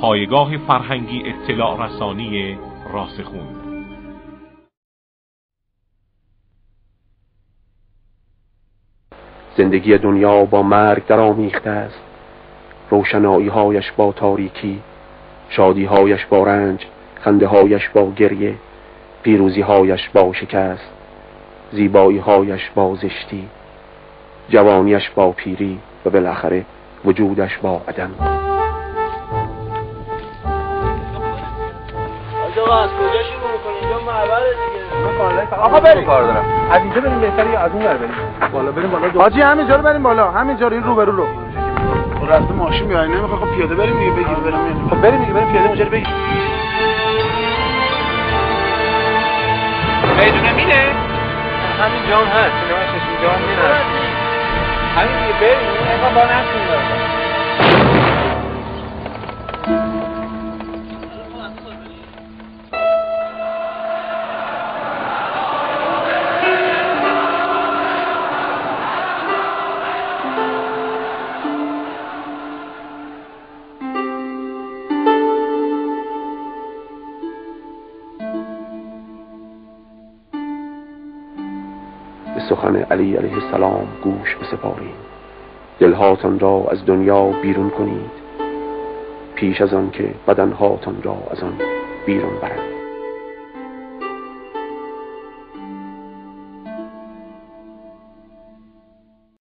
پایگاه فرهنگی اطلاع رسانی راسخون. زندگی دنیا با مرگ در آمیخته است، روشنایی هایش با تاریکی، شادی هایش با رنج، خنده هایش با گریه، پیروزی هایش با شکست، زیبایی هایش با زشتی، جوانیش با پیری و بالاخره وجودش با عدم. آقا از کجا شروع می‌کنی؟ اینجا معبره دیگه. من کار آقا بریم کار دارم. از اینجا بریم بهتره یا از اون ور بریم؟ بالا بریم بالا. حاجی همینجا رو بریم بالا، همینجا این روبرو رو. رفت ماشین میای نمیخواد خب پیاده بریم دیگه بگیر بریم. خب بریم دیگه بریم پیاده اونجا بگیر. بدون مینه؟ همینجا هم هست. سینما چشم اینجا هم میره. همین دیگه بریم. اون با نفتون داره. سخن علی علیه السلام گوش بسپارید، دلهاتان را از دنیا بیرون کنید پیش از آن که بدنهاتان را از آن بیرون برند.